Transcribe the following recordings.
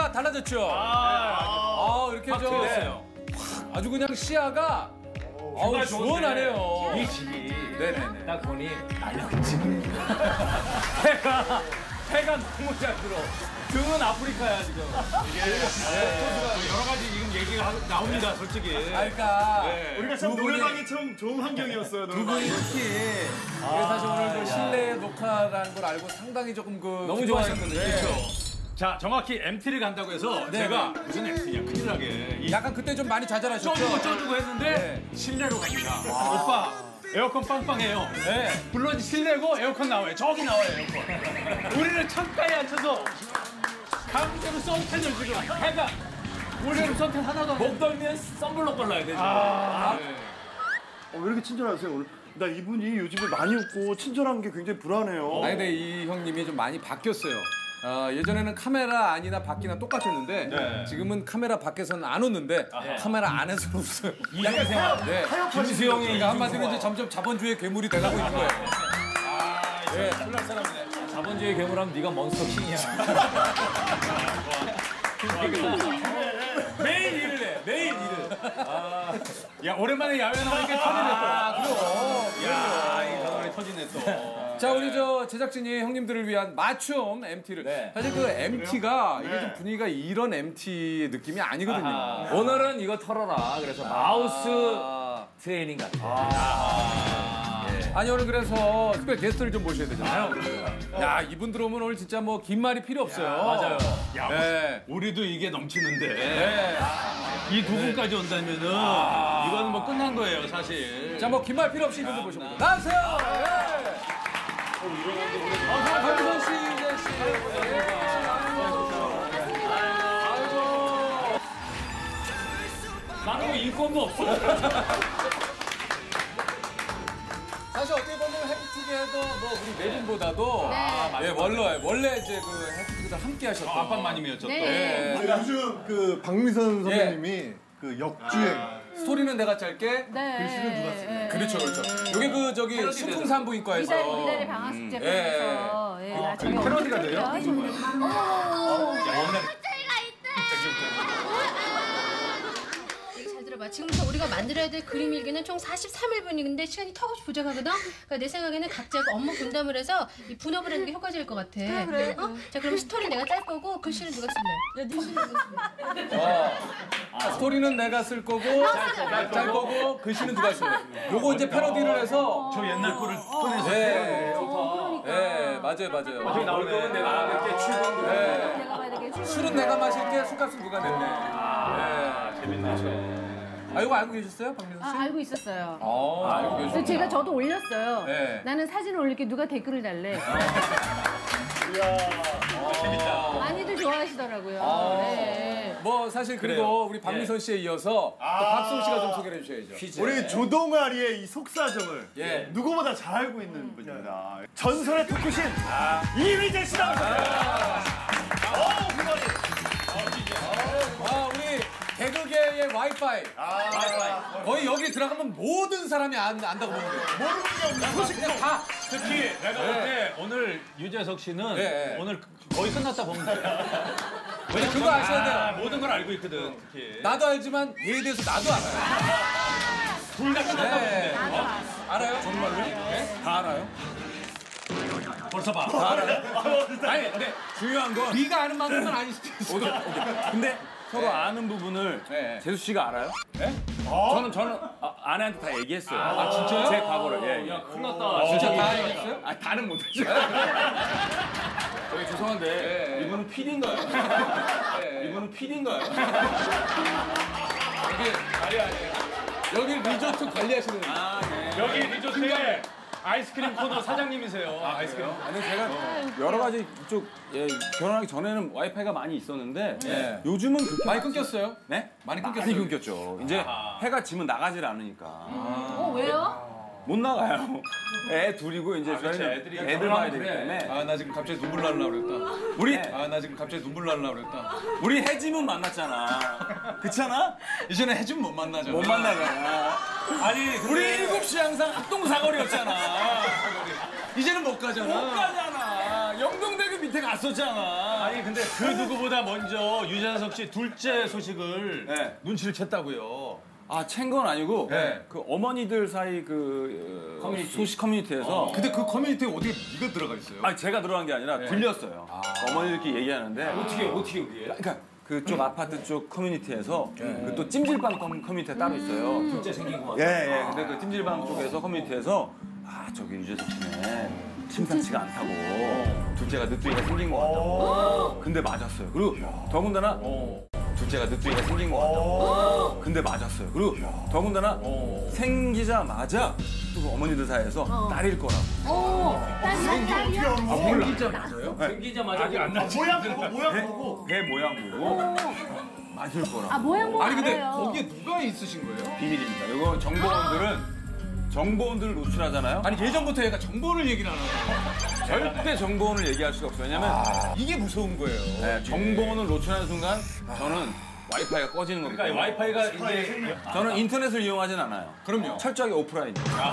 시야가 달라졌죠? 이렇게 저 아주 그냥 시야가 시원하네요. 이 집이 네네네. 딱 보니 난영집. 해가 너무 잘 들어. 등은 아프리카야 지금. 이게 여러 가지 지금 얘기가 나옵니다 솔직히. 그러니까 우리가 참 노래방이 참 좋은 환경이었어요. 두 분이 특히 사실 오늘 그 실내 녹화라는 걸 알고 상당히 조금 너무 좋아하셨는데 좋아하셨는데. 자 정확히 MT를 간다고 해서 제가 무슨 MT냐 큰일 나게. 약간 그때 좀 많이 좌절하셨죠? 쪄주고 했는데 실내로 갑니다. 오빠 에어컨 빵빵해요. 네. 물론 실내고 에어컨 나와요. 저기 나와요 에어컨. 우리는 창가에 앉혀서 강제로 선탠을 지금 해가 우리는 선탠 하나도 안 목 떨면 선블록 발라야 되죠. 왜 이렇게 친절하세요 오늘? 나 이분이 요즘에 많이 웃고 친절한 게 굉장히 불안해요. 아니 근데 이 형님이 좀 많이 바뀌었어요. 예전에는 카메라 안이나 밖이나 똑같았는데 지금은 카메라 밖에서는 안 웃는데 카메라 안에서는 웃어요. 이형 생활. 네. 김수영이 그러니까 한마디로 이제 점점 자본주의 괴물이 돼가고 있는 거예요. 네. 놀랄 사람이네. 자본주의 괴물하면 네가 몬스터 킹이야. 매일 일을 해. 매일 일을. 야 오랜만에 야외 나오니까 터지네 또. 야 이게 자동이 터지네 또. 자 우리 저 제작진이 형님들을 위한 맞춤 MT를 사실 그 MT가 이게 좀 분위기가 이런 MT 느낌이 아니거든요. 오늘은 이거 털어라. 그래서 마우스 트레이닝 같아. 아니 오늘 그래서 특별 게스트를 좀 모셔야 되잖아요. 야 이분 들어오면 오늘 진짜 뭐 긴 말이 필요 없어요. 맞아요. 야, 네. 우리도 이게 넘치는데 네. 이 두 분까지 온다면은 이거는 뭐 끝난 거예요 사실. 자 뭐 긴 말 필요 없이 이분들 모셔봅니다. 나와주세요. 박미선 씨, 이재 씨. 나는 뭐 인권도 없어. 사실 어떻게 보면 해피투게더 뭐 우리 네 분보다도 원래 이제 그 해피투게더 함께 하셨던 안방마님이었죠 또. 네. 요즘 그 박미선 선배님이 그 역주행 스토리는 내가 짧게 글씨는 누가 쓰냐? 그렇죠. 이게 그 저기 식품산부인과에서 미달이 방학 숙제 보면서 패러디가 돼요? 잘 들어봐. 지금부터 우리가 만들어야 될 그림 일기는 총 43일분인데 시간이 턱없이 부족하거든. 그러니까 내 생각에는 각자 업무 분담을 해서 이 분업을 하는 게 효과적일 것 같아. 그래. 자 그럼 스토리 내가 짤 거고 글씨는 누가 쓸래? 야, 네 글씨 누가 쓸래? 스토리는 내가 쓸 거고 짤 거고 글씨는 누가 쓸래? 요거 이제 패러디를 해서 저 옛날 거를 꺼내서. 네, 맞아요. 저기 나올 거면 내가 이렇게 출근. 내가 봐야 되겠지. 술은 내가 마실게, 술값은 누가 냈네. 재밌네. 이거 알고 계셨어요, 박민선 씨? 알고 있었어요. 알고 그래서 계셨구나. 제가 저도 올렸어요. 네. 나는 사진을 올릴게 누가 댓글을 달래. 재밌다. 많이들 좋아하시더라고요. 네. 뭐 사실 그리고 우리 박미선 씨에 이어서 또 박수홍 씨가 좀 소개를 해주셔야죠. 우리 조동아리의 이 속사정을 예. 누구보다 잘 알고 있는 분입니다. 전설의 토크신 이휘재 씨 나오셨습니다. 우리 개그계의 와이파이. 거의 여기 들어가면 모든 사람이 안다고 보면 돼요. 모르는 게 없는 소식 그냥 다. 특히 내가 볼 때 오늘 유재석 씨는 네. 오늘 거의 끝났다 보면 돼. 왜냐 그거 아셔야 돼요. 모든 걸 알고 있거든. 특히. 나도 알지만 얘에 대해서 나도 알아요. 둘 다 끝났다 보면 돼. 알아요? 정말로요? 네? 다 알아요? 벌써 봐. 다 알아요? 아니 근데 중요한 건 네가 아는 만큼은 아닐 수도 있어. 근데 서로 아는 부분을 네. 재수 씨가 알아요? 네? 저는 아내한테 다 얘기했어요. 진짜요? 제 과거를. 예. 야 큰일 났다. 진짜 다 알겠어요? 다는 못하죠. 죄송한데 이분은 PD인가요? 이분은 PD인가요? 여기 리조트 관리하시는 분. 여기 리조트에 아이스크림 코너 사장님이세요. 아이스크림. 아니 제가 여러 가지 이쪽 결혼하기 전에는 와이파이가 많이 있었는데 네. 요즘은 그렇게 많이 끊겼어요? 네? 많이 끊겼어요? 많이 끊겼죠. 이제 해가 지면 나가질 않으니까 왜요? 못 나가요. 애 둘이고 이제 저희는 애들이 애들 봐야 되기 때문에 나 지금 갑자기 눈물 날라 그랬다. 우리 나 지금 갑자기 눈물 날라 그랬다. 우리 해지문 만났잖아. 그렇잖아? 이제는 해준 못 만나죠. 못 만나잖아. 아니 우리 7시 항상 합동 사거리였잖아. 이제는 못 가잖아. 못 가잖아. 영동대교 밑에 갔었잖아. 아니 근데 그 누구보다 먼저 유재석 씨 둘째 소식을 네. 눈치를 챘다고요. 아, 챈 건 아니고 네. 그 어머니들 사이 그 소식 커뮤니티에서 근데 그 커뮤니티에 어떻게 네가 들어가 있어요? 아니 제가 들어간 게 아니라 들렸어요. 어머니들끼리 얘기하는데 어떻게 그게? 그러니까 그쪽 아파트 쪽 커뮤니티에서 그 또 찜질방 커뮤니티가 따로 있어요. 둘째 생긴 거 같아. 예. 근데 그 찜질방 쪽에서 커뮤니티에서 아 저기 유재석 씨네 심상치가 않다고 둘째가 늦둥이가 생긴 것 같다고. 근데 맞았어요. 그리고 더군다나 둘째가 늦둥이가 생긴 것 같다고. 근데 맞았어요. 그리고 더군다나 생기자마자 또 어머니들 사이에서 딸일 거라고. 딸이야? 생기자 맞아요? 생기자마자 아직 안 나지. 모양 보고. 배 모양 보고 맞을 거라고. 아 모양 보고 아니 근데 알아요. 거기에 누가 있으신 거예요? 비밀입니다. 이거 정보원들을 노출하잖아요. 아니 예전부터 얘가 정보를 얘기를 안 하고 절대 정보원을 얘기할 수가 없어요. 왜냐면 이게 무서운 거예요. 네, 정보원을 노출하는 순간 저는 와이파이가 꺼지는 겁니다. 그러니까 와이파이가 이제 저는 인터넷을 이용하진 않아요. 그럼요. 철저하게 오프라인.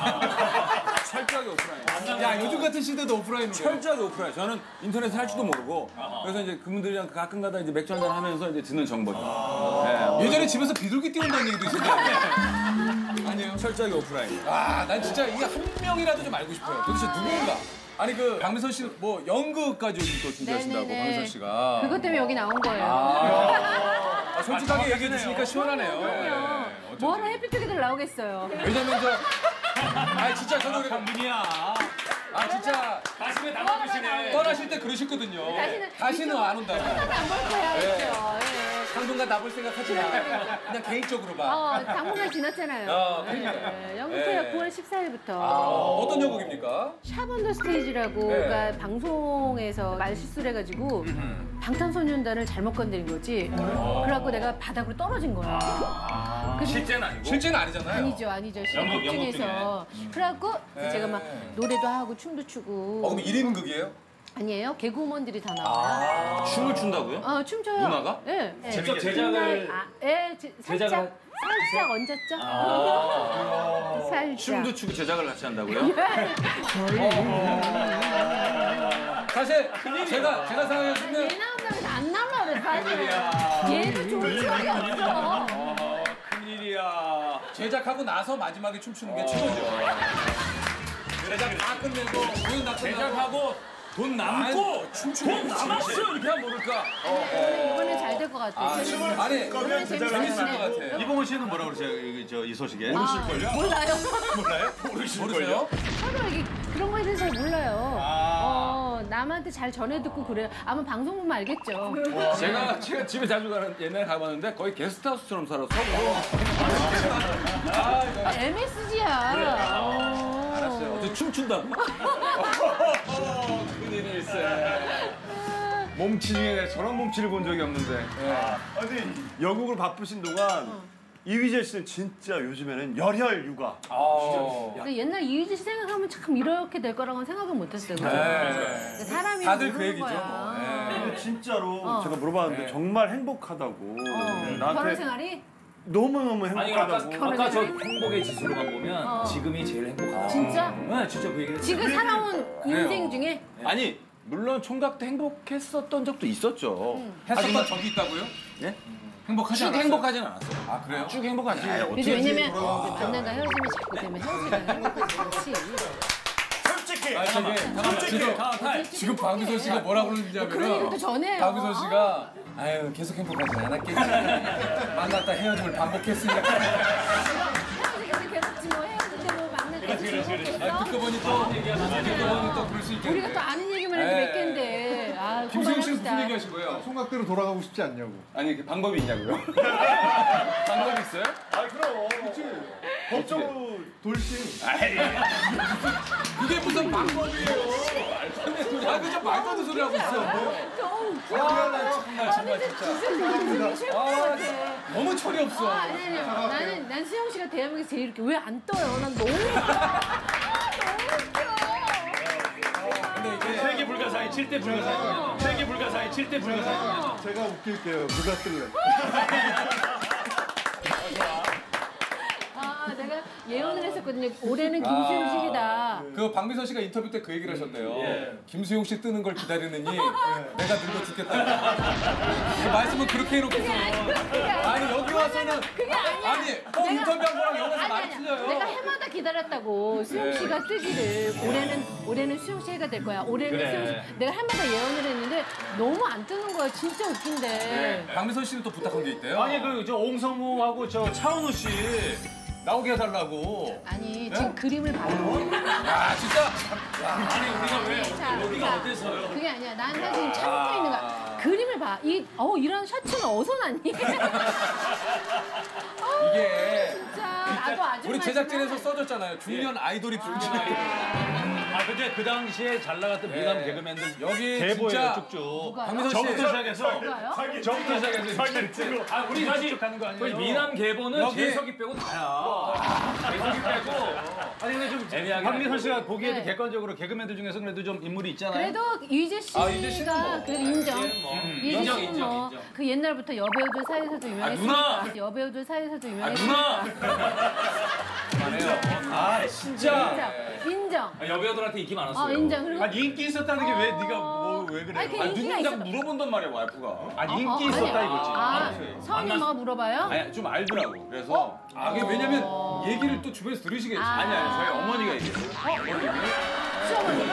철저하게 오프라인. 야 요즘 같은 시대도 오프라인으로. 철저하게 오프라인. 저는 인터넷을 할 줄도 모르고 그래서 이제 그분들이랑 가끔가다 이제 맥주 한잔 하면서 이제 듣는 정보죠. 네, 예전에 집에서 비둘기 띄운다는 얘기도 있었는데 아니에요. 철저하게 오프라인. 난 진짜 이게 한 명이라도 좀 알고 싶어요. 도대체 누군가. 아니 그 박민선 씨 뭐 연극까지 요즘 또 준비하신다고 네네네. 박민선 씨가. 그것 때문에 여기 나온 거예요. 솔직하게 얘기해 주시니까 시원하네요. 그럼요. 뭐하러 해피투게더를 나오겠어요. 왜냐면 진짜 저도 그래. 강민이야. 진짜 가슴에 담아주시네. 떠나실 때 그러셨거든요. 다시는 안 온다고. 안볼 거야 했죠. 예. 당분간 나볼 생각하지 마. 그냥 개인적으로 봐. 당분간 지났잖아요. 그러니까요. 연극회가 네. 9월 14일부터. 어떤 연극입니까? 샵 언더 스테이지라고 네. 그러니까 방송에서 말 실수를 해가지고 방탄소년단을 잘못 건드린 거지. 그래갖고 내가 바닥으로 떨어진 거야. 그래서 실제는 아니고. 실제는 아니잖아요. 아니죠. 연극 중에서. 그래갖고 제가 막 노래도 하고 춤도 추고. 그럼 1인극이에요? 아니에요. 개그우먼들이 다 나와요. 춤을 춘다고요? 춤춰요. 누나가? 예. 직접 제작을 살짝 얹었죠. 살짝. 춤도 추고 제작을 같이 한다고요? 사실 제가 생각했을 때 얘 나온다고 안 나올라 그래 사실. 얘도 좋은 추억이 없어. 큰일이야. 제작하고 나서 마지막에 춤추는 게 최고죠. 제작 다 끝내고 공연 다 끝나고 제작하고 돈 남고 돈 남았어 이렇게 하면 모를까. 이번엔 잘 될 것 같아. 아니 이번엔 재밌을 것 재밌을 같아요. 이봉원 씨는 뭐라고 그러세요? 이 소식에? 모르실걸요? 몰라요. 모르세요? 서로 이게 그런 거에 대해서 잘 몰라요. 남한테 잘 전해 듣고 그래요. 아마 방송 보면 알겠죠. 제가 집에 자주 가는 옛날에 가봤는데 거의 게스트하우스처럼 살았어. MSG야. 어떻게 춤춘다고? 큰일일세. 몸치 중에 저런 몸치를 본 적이 없는데. 아니 영국을 바쁘신 동안 이휘재 씨는 진짜 요즘에는 열혈 육아. 근데 옛날 이휘재 씨 생각하면 참 이렇게 될 거라고는 생각은 못했어요. 그죠? 사람이 다들 그 모르는 얘기죠, 거야. 뭐. 근데 진짜로 제가 물어봤는데 정말 행복하다고. 결혼 나한테 생활이 너무너무 아니 행복하다고. 아까 저 행복의 지수로만 보면 지금이 제일 행복하다. 진짜? 네, 진짜 그 얘기를 지금 살아온 인생 중에 아니 물론 총각 때 행복했었던 적도 있었죠. 했었던 적이 있다고요? 예? 행복하지 쭉 않았어요? 행복하진 않았어요. 아 그래요? 쭉 행복하지 않아요. 그래서 왜냐면 만나가 헤어지면 자꾸 되면 헤어지면 행복하지 않지. 솔직히 지금 박미선 씨가 뭐라고 그런 그러는지냐면은 얘기도 전해요. 박미선 씨가 아유 계속 행복하지 않았겠지. 만났다 헤어짐을 반복했으니까. 헤어지겠지 괴롭지 뭐 헤어질 때뭐 만날 때도 즐겁겠어. 듣고 보니 또 그럴 수 있겠네. 우리가 또 아는 얘기만 해도 몇 개인데. 아, 김수영 씨는 그만합시다. 무슨 얘기하신 거예요? 총각대로 돌아가고 싶지 않냐고. 아니 그 방법이 있냐고요? 방법이 있어요? 아 그럼. 법적으로 돌싱. 그게 무슨 방법이에요? 그저 말도 안 되는 소리 하고 있어. 정말 진짜. 너무 철이 없어. 아니. 난 수영 씨가 대한민국에서 제일 이렇게 왜 안 떠요? 난 너무 웃겨. 근데 이게 세계 불가사의 7대 불가사의 세계 불가사의 7대 불가사의 제가 웃길게요. 누가 뜰래? 내가 예언을 했었거든요. 올해는 김수용 씨이다. 그 박미선 씨가 인터뷰 때 그 얘기를 하셨대요. 김수용 씨 뜨는 걸 기다리느니 내가 늙어 죽겠다. 그 말씀은 그렇게 해놓고서 아니 여기 와서는 그게 아니야. 아니 인터뷰한 거랑 여기서 많이 틀려요. 내가 해마다 기다렸다고 수용 씨가 뜨기를 올해는 수용 씨 해가 될 거야. 올해는 그래. 수용 씨. 내가 해마다 예언을 했는데 너무 안 뜨는 거야. 진짜 웃긴데. 박미선 씨는 또 부탁한 게 있대요. 아니 그 저 옹성우하고 저 차은우 씨 나오게 해달라고. 아니 지금 그림을 봐요. 야 진짜 아니 우리가 왜 자, 여기가 자, 어때서요? 그게 아니야. 난 사실 지금 참고 있는 거야. 그림을 봐. 이런 셔츠는 어디서 났니? 이게 진짜 나도 아주 우리 제작진에서 써줬잖아요. 중년 아이돌이 중년 아이돌. 아 근데 그 당시에 잘 나갔던 미남 네. 개그맨들 여기 대보예요 진짜 쭉쭉. 박미선 씨 저부터 시작해서 누가요? 저부터 시작해서 아, 우리 사실 하는 거 아니에요? 미남 개보는 여기- 재석이 빼고 다야. 재석이 빼고. 아니 근데 좀 박미선 씨가 보기에도 네. 객관적으로 개그맨들 중에서 그래도 좀 인물이 있잖아요. 그래도 유재 씨가 유재 씨는 뭐. 그래도 인정. 유재 인정, 씨는 인정, 뭐 인정. 그 옛날부터 여배우들 사이에서도 유명했으니까. 누나! 여배우들 사이에서도 아 유명했으니까. 누나. 해요. 아 진짜. 인정. 아, 여배우들한테 인기 많았어요. 인정. 그리고 아니 인기 있었다는 게 왜 네가 뭐 왜 그래? 아니, 그 인기가 자꾸 있어. 물어본단 말이야 와이프가. 아니 인기 있었다 이거지. 서은이 엄마가 물어봐요? 아니 좀 알더라고. 그래서 아 이게 왜냐면 얘기를 또 주변에서 들으시겠지. 아니 저희 어머니가 얘기했어요. 시어머니가?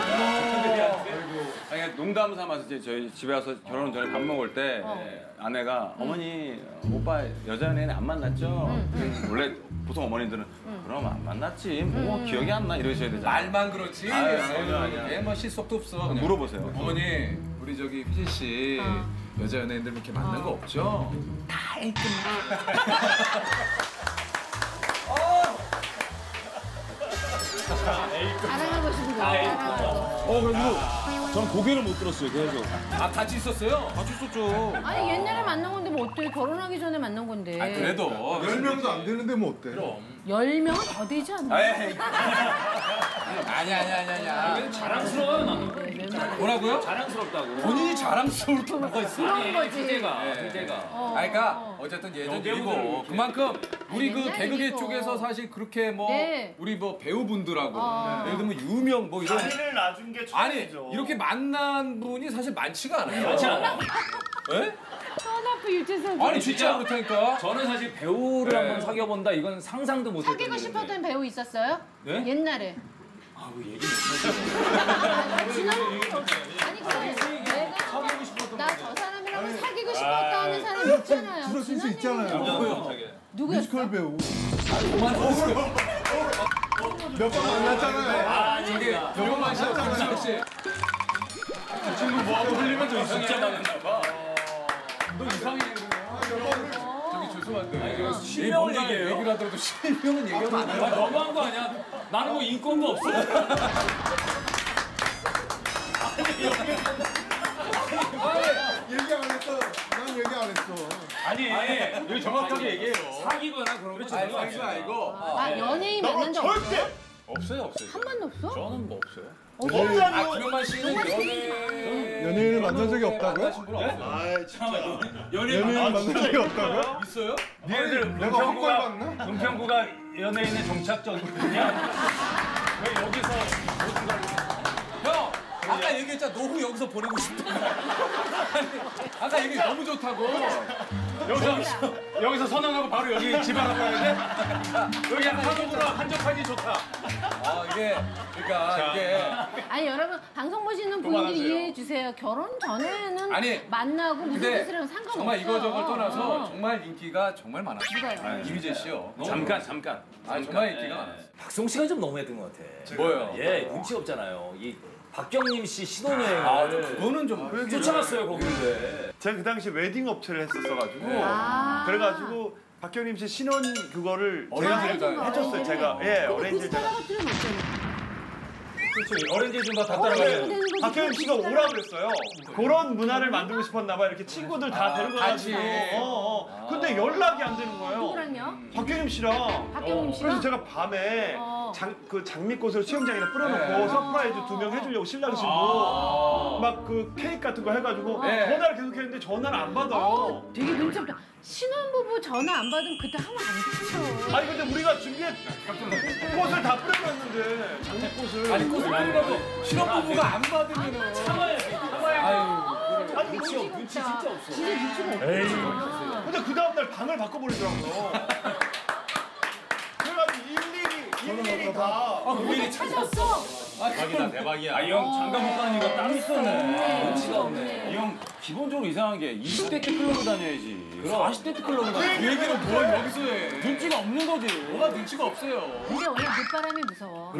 아니 농담 삼아서 이제 저희 집에 와서 결혼 전에 밥 먹을 때 아내가 어머니 오빠 여자 연예인 안 만났죠? 원래 보통 어머니들은 그럼 안 만났지 뭐 기억이 안 나 이러셔야 되잖아. 말만 그렇지. 아유, 전혀 아니야. 얘뭐 실속도 없어. 그냥. 물어보세요. 어머니 우리 저기 휘진 씨 여자 연예인들 이렇게 만난 거 없죠? 다 A급. 자랑하고 싶은 거. 자랑하고. 그래도 전 고개를 못 들었어요 계속. 아 같이 있었어요? 같이 있었죠. 아니 옛날에 만난 건데 뭐 어때? 결혼하기 전에 만난 건데. 아 그래도 10명도 안 되는데 뭐 어때? 10명은 더 되지 않나? 에이, 아니야. 자랑스러워요 나는. 네, 몇 명. 뭐라고요? 자랑스럽다고. 본인이 자랑스러울 게 뭐가 있어? 그런 거지. 희재가. 그러니까 어쨌든 예전이고 그만큼 우리 그 옛날 개그계 일이고. 쪽에서 사실 그렇게 뭐 네. 우리 뭐 배우분들하고 예를 들면 유명 뭐 이런 자리를 놔준 게 아니 처음이죠. 이렇게 만난 분이 사실 많지가 않아요. 그렇지 않아. 예? 천하프 유재석. 아니 진짜 그렇다니까. 저는 사실 배우를 네. 한번 사귀어본다 이건 상상도 못했던 사귀고 일인데. 싶었던 배우 있었어요? 네? 옛날에. 아우 얘기 못하죠. 지난번에 아니 그래 내가 나 저 사람이랑 사귀고 싶었다 하는 사람 있잖아요. 들었을 수 있잖아요. 누구였어? 뮤지컬 배우. 그만하세요. 몇 번 만났잖아요. 이게 영만 씨랑 강지혁 씨. 뭐하고 흘리면 저 진짜 많은가 봐. 너 이상해. 저기 죄송한데. 이거 실명을 뭔가 얘기해요? 얘기를 하더라도 실명은 얘기하면 안 돼요. 아, 너무한 거 아니야? 나는 뭐 인권도 없어. 얘기 안 했어. 난 얘기 안 했어. 아니 여기 정확하게 얘기해요. 사귀거나 그런 거 아니 전혀 사귀가 아니고. 연예인 만난 적 없어요? 없어요. 한 번도 없어? 저는 뭐 없어요. 아 김영만 씨는 연애 연예인을 만난 적이 없다고요? 만나신 분 없어요? 아이 진짜. 연예인 만난 적이 없다고요? 있어요? 니네들 내가 헛걸 봤나? 은평구가 연예인의 정착적이냐? 왜 여기서 모든 걸 형 아까 얘기했잖아 노후 여기서 보내고 싶다. 아까 얘기 너무 좋다고. 여기서 선언하고 바로 여기 집 하나 가야 돼? 여기 한옥으로 한적하기 좋다. 아 이게 그러니까 이게 아니 여러분 방송 보시는 분들이 이해해 주세요. 결혼 전에는 아니, 만나고 무슨 근데 뜻이랑 상관없어요. 정말 이거저걸 떠나서 정말 인기가 정말 많았어요. 누가요? 이휘재 씨요. 잠깐. 아 정말 인기가 많았어요. 박성 씨가 좀 너무했던 것 같아. 뭐요? 예, 눈치 없잖아요. 이 박경림 씨 신혼여행을 아 그거는 좀 쫓아갔어요 거기를. 제가 그 당시 웨딩 업체를 했었어가지고 아. 그래가지고 박경림 씨 신혼 그거를 제가 어린이집에다 해줬어요. 제가 예 그 어린이집 따라갈 필요는 없잖아. 그렇지. 어린이집 준다 다 따라가면. 박경림 씨가 오라 그랬어요. 그런 문화를 만들고 싶었나 봐요. 이렇게 친구들 다 데리고 같이. 가가지고. 근데 연락이 안 되는 거예요. 누구랑요? 박경림 씨랑. 박경림 씨랑? 그래서 제가 밤에 그 장미꽃을 수영장에다 뿌려놓고 서프라이즈 2명 해주려고 신랑 신부 막 그 케이크 같은 거 해가지고 전화를 계속 했는데 전화를 안 받아요. 되게 눈치 없다. 신혼부부 전화 안 받으면 그때 하면 안 되죠. 아니 근데 우리가 준비해 꽃을 다 뿌려놨는데 장미꽃을. 아니 꽃을 뿌리라도 신혼부부가 안 받으면은 아니 눈치 진짜 없어. 진짜 눈치가 없어. 근데 그 다음날 방을 바꿔버리더라고요. 그래가지고 일일이 다. 우리 찾았어. 대박이다 대박이야. 이 형 장가 못 가는 이유가 딱 있었네. 눈치가 없네. 이 형 기본적으로 이상한 게 20대 때 클럽을 다녀야지. 40대 때 클럽을 다녀. 그 얘기는 뭘 여기서 해? 눈치가 없는 거지. 뭐가 눈치가 없어요. 근데 원래 늦바람이 무서워.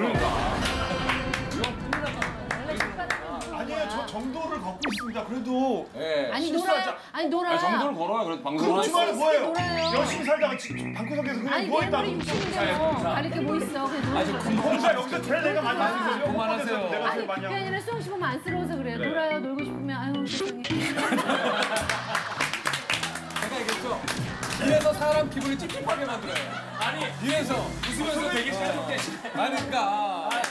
아니에요, 저 정도를 걷고 있습니다. 그래도 아니 놀아요. 아니 놀아요. 정도를 걸어야 그래도 방송. 그럼 주말에 뭐예요? 놀아요. 열심히 살다가 방구석에서 그냥 아니 누워있다가 내일모레 60인데 뭐 가릴 게 뭐 있어. 그냥 놀아요. 공사 여기서 제일 내가 많이 하는 거죠. 그만하세요. 내가 아니 제일 많이 그게 하고. 아니라 수영 씨 보면 안쓰러워서 그래. 놀아요. 놀고 싶으면 아유 세상에. 제가 얘기했죠. 뒤에서 사람 기분이 찝찝하게 만들어요. 아니 뒤에서 웃으면서 되게 실속되시네. 아니 그러니까